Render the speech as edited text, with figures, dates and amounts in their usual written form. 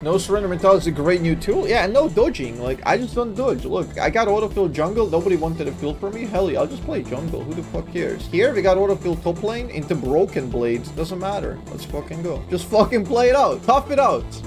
No surrender mentality is a great new tool. Yeah, and no dodging. Like, I just don't dodge. Look, I got autofill jungle. Nobody wanted to fill for me. Hell yeah, I'll just play jungle. Who the fuck cares? Here, we got autofill top lane into broken blades. Doesn't matter. Let's fucking go. Just fucking play it out. Tough it out.